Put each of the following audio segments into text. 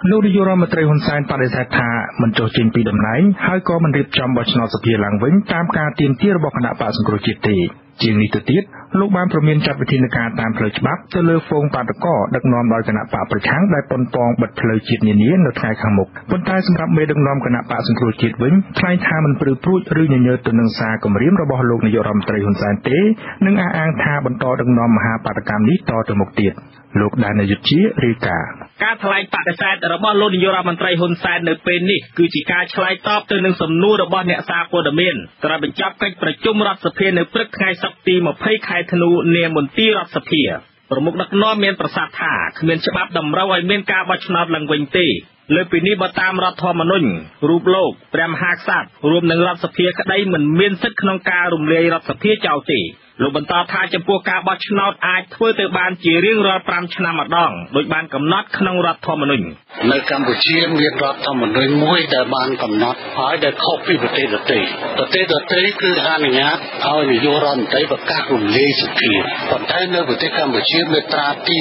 លោកនាយករដ្ឋមន្ត្រីហ៊ុនសែនបដិសេធថាមិនចុះចេញពីតំណែងហើយក៏មិនរៀបចំបោះឆ្នោតសភាឡើងវិញតាមការទាមទាររបស់គណៈបក្សសង្គ្រោះជាតិទេជាងនេះទៅទៀតលោកបានព្រមានចាត់វិធានការតាមផ្លូវច្បាប់ទៅលើហ្វូងបាតកោដឹកនាំដោយគណៈបកប្រឆាំងដែលប៉ុនប៉ងបិទផ្លូវជាតិនានានៅថ្ងៃខាងមុខប៉ុន្តែសម្រាប់មេដឹកនាំគណៈបក្សសង្គ្រោះជាតិវិញថ្លែងថាមិនព្រឺព្រួចឬញញើតទៅនឹងសារគម្រាមរបស់លោកនាយករដ្ឋមន្ត្រីហ៊ុនសែនទេនិងអះអាងថាបន្តដឹកនាំមហាបាតកម្មនេះតទៅមុខទៀតលោកដានយុទ្ធជារាយការណ៍ការថ្លែងបដិសេធរបស់លោកនាយករដ្ឋមន្ត្រីហ៊ុនសែននៅពេលនេះគឺជាការឆ្លើយតបទៅនឹងសំណួររបស់អ្នកសារព័ត៌មានក្រោយបញ្ចប់កិច្ចប្រជុំរដ្ឋសភានៅព្រឹកថ្ងៃសុក្រទី20ខែធ្នូនាមន្ទីររដ្ឋសភាប្រមុខដឹកនាំមានប្រសាសន៍ថាគ្មានច្បាប់តម្រូវឲ្យមានការបោះឆ្នោតឡើងវិញទេលើពីនេះបើតាមរដ្ឋធម្មនុញ្ញរូបលោកព្រះមហាក្សត្ររួមនឹងរដ្ឋសភាក្តីមិនមានសិទ្ធិក្នុងការរំលាយរដ្ឋសភាចោលទេលោកបន្តថាចំពោះការបោះឆ្នោតអាចធ្វើទៅបានជារៀងរាល់5ឆ្នាំម្ដងដោយបានកំណត់ក្នុងរដ្ឋធម្មនុញ្ញនៅកម្ពុជាមានរដ្ឋធម្មនុញ្ញមួយដែលបានកំណត់ហើយដែលខុសពីប្រទេសដទៃគឺអនុញ្ញាតឲ្យនាយករដ្ឋមន្ត្រីប្រកាសរំលាយសភាប៉ុន្តែនៅប្រទេសកម្ពុជាមាត្រាទី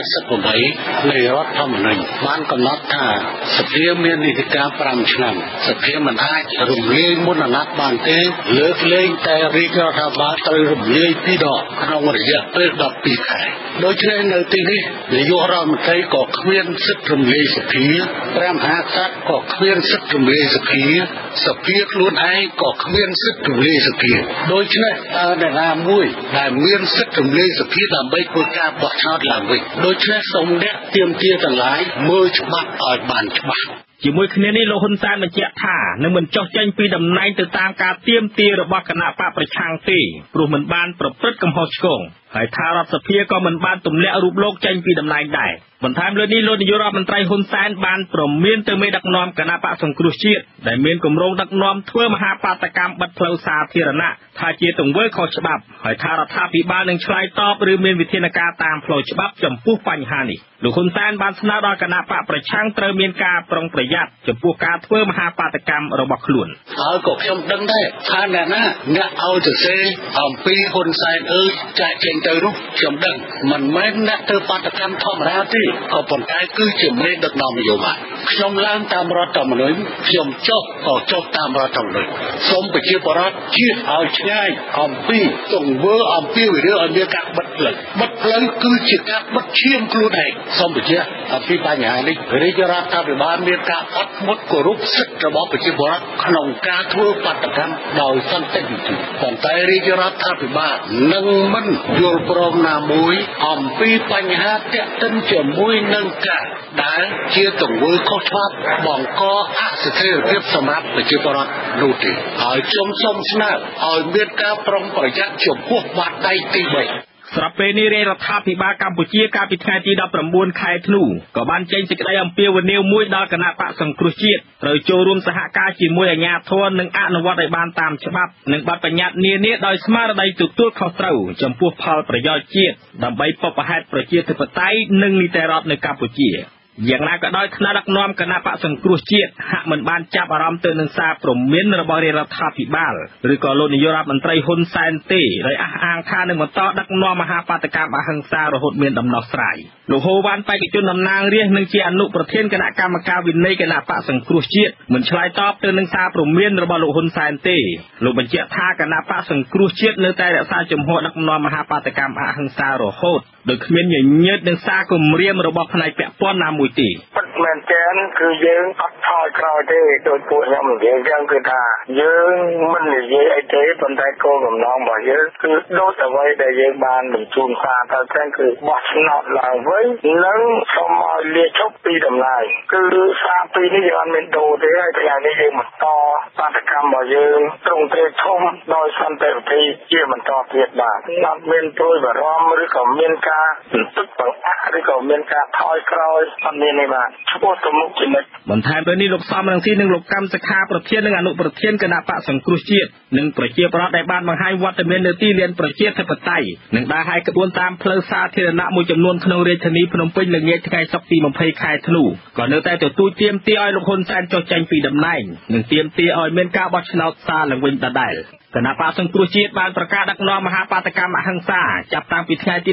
78នៃរដ្ឋធម្មនុញ្ញបានកំណត់ថាសភាមាននីតិកាល5ឆ្នាំសភាមិនអាចរំលាយមុនអាណត្តិបានទេលើកលែងតែរាជរដ្ឋាភិបាលត្រូវរំលាយពីដកក្នុងរយៈពេល12ខែដូច្នេះនៅទីនេះនាយករដ្ឋមន្ត្រីក៏គ្មានសិទ្ធិរំលាយសភាព្រះមហាក្សត្រក៏គ្មានសិទ្ធិរំលាយសភាខ្លួនឯងក៏គ្មានសិទ្ធិរំលាយសភាដូច្នេះតើអ្នកណាមួយដែលមានសិទ្ធិរំលាយសភាដើម្បីធ្វើការបោះឆ្នោតឡើងវិញដូច្នេះសូមអ្នកទាមទារទាំងឡាយមើលច្បាប់ឲ្យបានច្បាស់ជាមួយគ្នានេះលោកហ៊ុនសែនបញ្ជាក់ថានឹងមិនចុះចេញពីតំណែងទៅតាមការទាមទាររបស់គណៈបកប្រឆាំងទេព្រោះមិនបានប្រព្រឹត្តកំហុសឆ្គងហើយថារដ្ឋសភាក៏មិនបានទម្លាក់រូបលោកចេញពីតំណែងដែរបន្ថែមលើនេះលោកនាយករដ្ឋមន្ត្រីហ៊ុនសែនបានព្រមានទៅមេដឹកនាំគណៈបកសង្គ្រោះជាតិដែលមានគម្រោងដឹកនាំធ្វើមហាបាតកម្មបិទផ្លូវសាធារណៈថាជាទង្វើខុសច្បាប់ហើយថារដ្ឋាភិបាលនឹងឆ្លើយតបឬមានវិធានការតាមផ្លូវច្បាប់ចំពោះបញ្ហានេះលោកហ៊ុនសែនបានស្នើដល់គណៈបកប្រឆាំងត្រូវមានការប្រុងប្រយ័ត្នចំពោះការធ្វើមហាបាតកម្មរបស់ខ្លួនហើយក៏ខ្ញុំដឹងដែរថាអ្នកណាអ្នកឲ្យទៅសេអំពីហ៊ុនសែនចាក់ចេញទៅនោះខ្ញុំដឹងមិនមែនអ្នកធ្វើបាតកម្មធម្មតាទេក៏ប៉ុន្តែគឺជាមេដឹកនាំនយោបាយខ្ញុំឡើងតាមរដ្ឋធម្មនុញ្ញខ្ញុំចុះតាមរដ្ឋធម្មនុញ្ញសូមប្រជាពលរដ្ឋជៀសឲ្យឆ្ងាយអំពីទង្វើអំពីវិរិយឲ្យមានការបិទផ្លូវគឺជាការបិទឈាមខ្លួនឯងសូមបញ្ជាក់អំពីបញ្ហានេះរាជរដ្ឋាភិបាលមានការអត់ធ្មត់គោរពសិទ្ធិរបស់ប្រជាពលរដ្ឋក្នុងការធ្វើបាតកម្មដោយសន្តិវិធីប៉ុន្តែរាជរដ្ឋាភិបាលនឹងមិនយល់ព្រមណាមួយអំពីបញ្ហាទាក់ទិនជាមួយនឹងការដែលជាទង្វើខុសច្បាប់បង្កអស្ថិរភាពសម្រាប់ប្រជាពលរដ្ឋនោះទេហើយខ្ញុំសូមស្នើឲ្យមានការប្រុងប្រយ័ត្នចំពោះបាតដៃទី3 ស្រាប់ពេលនេះរាជរដ្ឋាភិបាលកម្ពុជាកាលពីថ្ងៃទី19ខែធ្នូក៏បានចេញសេចក្តីអំពាវនាវមួយដល់គណៈបកសង្គ្រោះជាតិត្រូវចូលរួមសហការជាមួយអាជ្ញាធរនិងអនុវត្តឲ្យបានតាមច្បាប់និងបទបញ្ញត្តិនានាដោយស្មារតីទទួលខុសត្រូវចំពោះផលប្រយោជន៍ជាតិដើម្បីបុព្វហេតុប្រជាធិបតេយ្យនិងនីតិរដ្ឋនៅកម្ពុជាយ៉ាងណាក៏ដោយថ្នាក់ដឹកនាំគណៈបកសង្គ្រោះជាតិហាក់មិនបានចាប់អារម្មណ៍ទៅនឹងសារព្រមានរបស់រាជរដ្ឋាភិបាលឬក៏លោកនាយករដ្ឋមន្ត្រីហ៊ុនសែនទេដោយអះអាងថានឹងបន្តដឹកនាំមហាបាតកម្មអហិង្សារហូតមានដំណោះស្រាយលោកហូវ៉ាន់បេក្ខជនតំណាងរាស្ត្រនិងជាអនុប្រធានគណៈកម្មការវិន័យគណៈបកសង្គ្រោះជាតិមិនឆ្លើយតបទៅនឹងសារព្រមានរបស់លោកហ៊ុនសែនទេលោកបញ្ជាក់ថាគណៈបកសង្គ្រោះជាតិនៅតែរក្សាជំហរដឹកនាំមហាបាតកម្មអហិង្សារហូតដោយគ្មានញញើតនឹងសារគម្រាមរបស់ផ្នែកពាក់ព័ន្ធណាមួយទេពិតមែនចា៎គឺយើងអត់ថយក្រោយទេដោយពួកខ្ញុំនិយាយចឹងគឺថាយើងមិននិយាយអីទេប៉ុន្តែគោលបំណងរបស់យើងគឺដូចអ្វីដែលយើងបានបញ្ជូនសារទៅចឹងគឺបោះឆ្នោតឡើងវិញនិងសូមឲ្យលាឈប់ពីតំណែងគឺសារពីរនេះយើងអត់មានដូរទេហើយថ្ងៃនេះយើងបន្តបាតកម្មរបស់យើងត្រង់ត្រេកធំដោយសន្តិវិធីជាបន្តទៀតបាទអត់មានព្រួយបារម្ភឬក៏មានការទឹកបង្អាក់ឬក៏មានការថយក្រោយអត់មានទេបាទឈ្មោះទៅមុខជានិច្ចបន្ថែមទៅនេះលោកសំរងស៊ីនិងលោកកម្មសខាប្រធាននិងអនុប្រធានគណៈបកសង្គ្រោះជាតិនិងប្រជាប្រដ្ឋដែលបានបង្ហាញវត្តមាននៅទីលានប្រជាធិបតេយ្យនិងដើរហើរក្បួនតាមផ្លូវសាធារណៈមួយចំនួនក្នុងរាជធានីភ្នំពេញល្ងាចថ្ងៃសុក្រទី20ខែធ្នូក៏នៅតែទទូចទាមទារឲ្យលោកហ៊ុនសែនចុះចេញពីតំណែងនិងទាមទារឲ្យមានការបោះឆ្នោតសារឡើងវិញដដែលគណៈបកសង្គ្រោះជាតិបានប្រកាសដឹកនាំមហាបាតកម្មអហិង្សាចាប់តាំងពីថ្ងៃទី15ខែ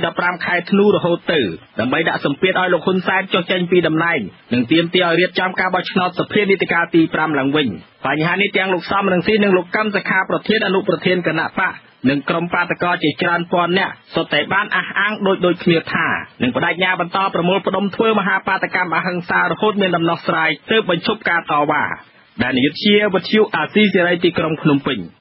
ខែធ្នូរហូតទៅដើម្បីដាក់សម្ពាធឲ្យលោកហ៊ុនសែនចុះចេញពីតំណែងនិងទាមទារឲ្យរៀបចំការបោះឆ្នោតសភានីតិកាលទី5ឡើងវិញបញ្ហានេះទាំងលោកសំរងស៊ីនិងលោកកឹមសុខាប្រធានអនុប្រធានគណៈបកនិងក្រុមបាតកោជាច្រើនពាន់នាក់សុទ្ធតែបានអះអាងដូចគ្នាថានឹងបដិញ្ញាបន្តប្រមូលផ្ដុំធ្វើមហាបាតកម្មអហិង្សារហូតមានដំណោះស្រាយទើបបញ្ឈប់ការតវ៉ាដែលនាយកជាវិទ្យុអាស៊ីសេរីទីក្រុងភ្នំពេញ